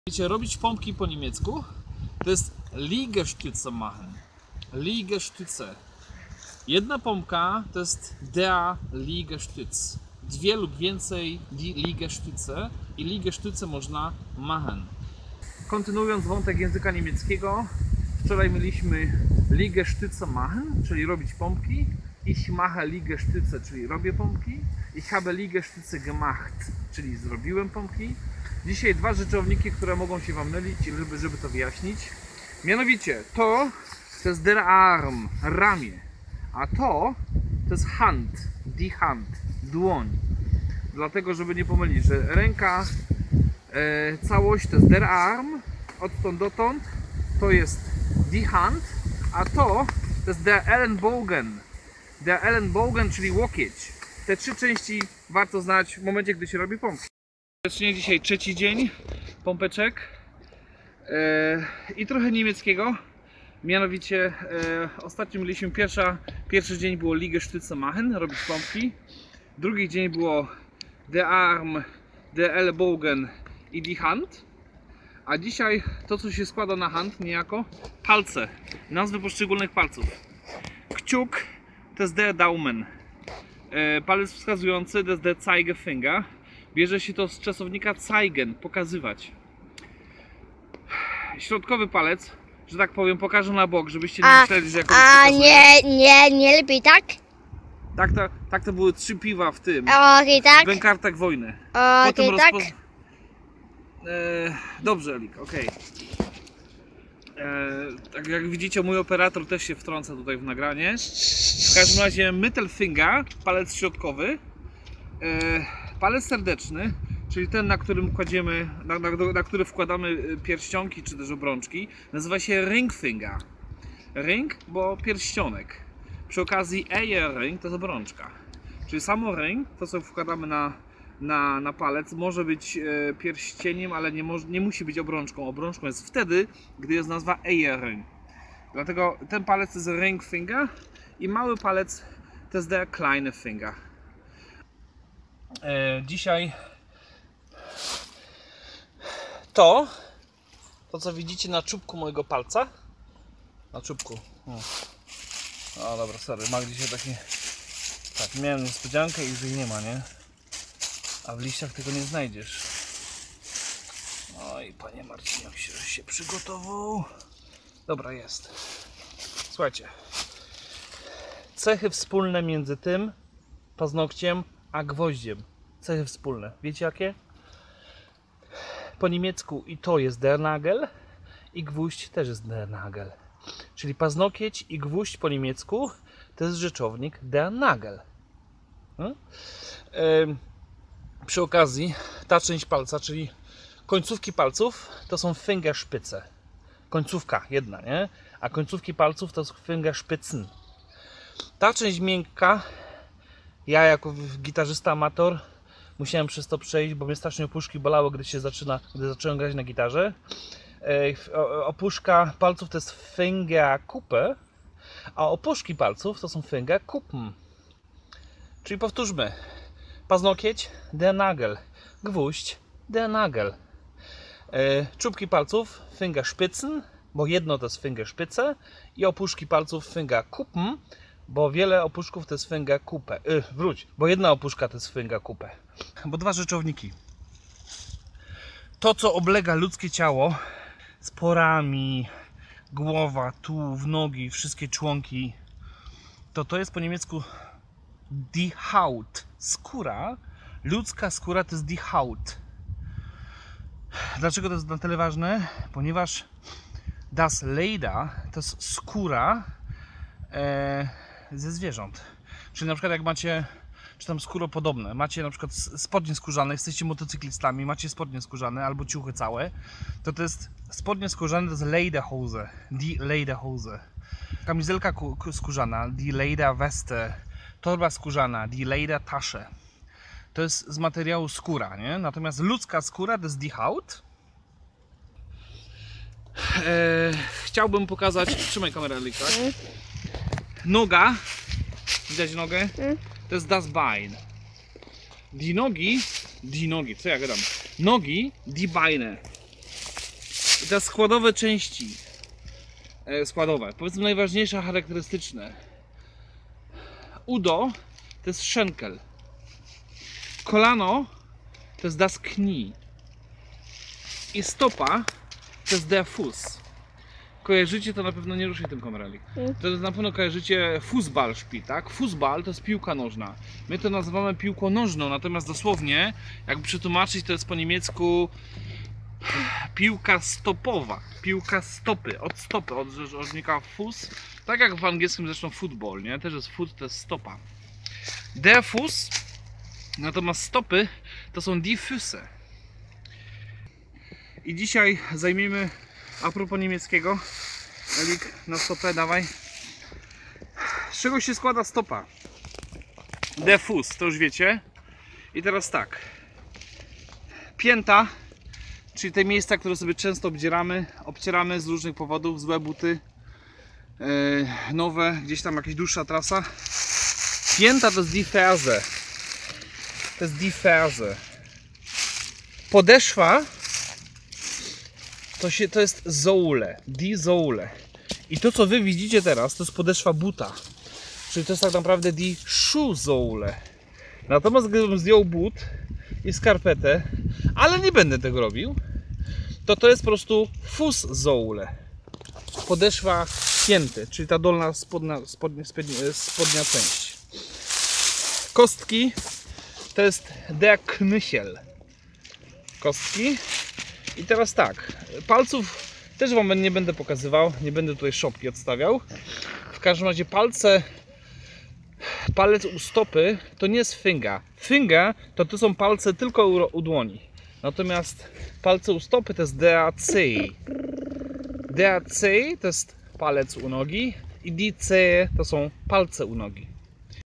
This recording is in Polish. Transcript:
Wiecie, robić pompki po niemiecku to jest Liegestütze machen. Liegestütze. Jedna pompka to jest der Liegestütz. Dwie lub więcej Liegestütze i Liegestütze można machen. Kontynuując wątek języka niemieckiego, wczoraj mieliśmy Liegestütze machen, czyli robić pompki. Ich mache Liegestütze, czyli robię pompki. Ich habe Liegestütze gemacht, czyli zrobiłem pompki. Dzisiaj dwa rzeczowniki, które mogą się Wam mylić, żeby to wyjaśnić. Mianowicie to jest der Arm, ramię, a to jest Hand, die Hand, dłoń. Dlatego, żeby nie pomylić, że ręka, całość to jest der Arm, odtąd dotąd to jest die Hand, a to jest der Ellenbogen. Der Ellenbogen, czyli łokieć. Te trzy części warto znać w momencie, gdy się robi pompki. Dzisiaj trzeci dzień pompeczek i trochę niemieckiego. Mianowicie ostatnio mieliśmy pierwszy dzień było Liegestütze machen, robić pompki. Drugi dzień było der Arm, der Ellbogen i die Hand. A dzisiaj to, co się składa na hand, niejako palce, nazwy poszczególnych palców. Kciuk to jest der Daumen, palec wskazujący to jest der Zeigefinger. Bierze się to z czasownika zeigen, pokazywać. Środkowy palec, że tak powiem, pokażę na bok, żebyście nie myśleli, że jakoś nie lepiej tak? Tak to były 3 piwa w tym. Okej, tak? W bękartach wojny. Okej, tak? Dobrze, Elik, okej. Tak jak widzicie, mój operator też się wtrąca tutaj w nagranie. W każdym razie Mittelfinger, palec środkowy. Palec serdeczny, czyli ten, na którym kładziemy, na który wkładamy pierścionki czy też obrączki, nazywa się Ringfinger. Ring, bo pierścionek. Przy okazji Eierring to jest obrączka. Czyli samo ring, to co wkładamy na palec, może być pierścieniem, ale nie musi być obrączką. Obrączką jest wtedy, gdy jest nazwa Eierring. Dlatego ten palec to jest Ringfinger i mały palec to jest der kleine Finger. Dzisiaj to co widzicie na czubku mojego palca, na czubku, o dobra, sorry, ma gdzieś taki, tak, miałem niespodziankę i już jej nie ma, nie? A w liściach tego nie znajdziesz. Oj, panie Marciniak się przygotował. Dobra, jest. Słuchajcie, cechy wspólne między tym paznokciem a gwoździem. Cechy wspólne. Wiecie jakie? Po niemiecku i to jest der Nagel, i gwóźdź też jest der Nagel. Czyli paznokieć i gwóźdź po niemiecku to jest rzeczownik der Nagel. Przy okazji ta część palca, czyli końcówki palców, to są Fingerspitze. Końcówka jedna, nie? A końcówki palców to są Fingerspitzen. Ta część miękka, ja jako gitarzysta amator musiałem przez to przejść, bo mnie strasznie opuszki bolały, gdy zacząłem grać na gitarze. Opuszka palców to jest Fingerkuppe, a opuszki palców to są Fingerkuppen. Czyli powtórzmy. Paznokieć der Nagel, gwóźdź der Nagel. Czubki palców Fingerspitzen, bo jedno to jest Fingerspitze, i opuszki palców Fingerkuppen, bo wiele opuszków to jest Fingerkuppe. Bo jedna opuszka to jest Fingerkuppe. Bo dwa rzeczowniki. To, co oblega ludzkie ciało z porami, głowa, tułów, nogi, wszystkie członki, to jest po niemiecku die Haut. Skóra, ludzka skóra to jest die Haut. Dlaczego to jest na tyle ważne? Ponieważ das Leder to jest skóra ze zwierząt. Czyli na przykład jak macie, czy tam skóropodobne, macie na przykład spodnie skórzane, jesteście motocyklistami, macie spodnie skórzane albo ciuchy całe, to jest spodnie skórzane, to jest Lederhose, die Lederhose. Kamizelka skórzana, die Lederweste, torba skórzana, die Ledertasche. To jest z materiału skóra, nie? Natomiast ludzka skóra to jest die Haut. Chciałbym pokazać, trzymaj kamerę, tak? Noga, widać nogę? To jest das Bein. Die nogi, co ja gadam? Nogi, die Beine. I teraz składowe części. Składowe. Powiedzmy najważniejsze, charakterystyczne. Udo to jest Schenkel. Kolano to jest das Knie. I stopa to jest der Fuß. Kojarzycie to na pewno, nie ruszaj tym kamerali. To na pewno kojarzycie Fußballspiel, tak? Fußball to jest piłka nożna. My to nazywamy piłką nożną, natomiast dosłownie, jakby przetłumaczyć, to jest po niemiecku piłka stopowa. Piłka stopy, od stopy, od rzecznika Fuß. Tak jak w angielskim zresztą football, nie? Też jest foot, to jest stopa. Der Fuß, natomiast stopy to są die Füße. I dzisiaj zajmiemy, a propos niemieckiego, Elik, na stopę dawaj. Z czego się składa stopa? Der Fuß, to już wiecie. I teraz tak. Pięta, czyli te miejsca, które sobie często obcieramy z różnych powodów, złe buty, nowe, gdzieś tam jakaś dłuższa trasa. Pięta to jest die Ferse. To jest die Ferse. Podeszwa to jest Sohle, die Sohle. I to, co wy widzicie teraz, to jest podeszwa buta. Czyli to jest tak naprawdę die Schuhsohle. Natomiast gdybym zdjął but i skarpetę, ale nie będę tego robił, to jest po prostu Fußsohle. Podeszwa pięty, czyli ta dolna spodnia część. Kostki to jest der Knöchel. Kostki. I teraz tak, palców też wam nie będę pokazywał, nie będę tutaj szopki odstawiał. W każdym razie palec u stopy to nie jest Finger. Finger to są palce tylko u dłoni. Natomiast palce u stopy to jest der Zeh. Der Zeh to jest palec u nogi i die Zehe to są palce u nogi.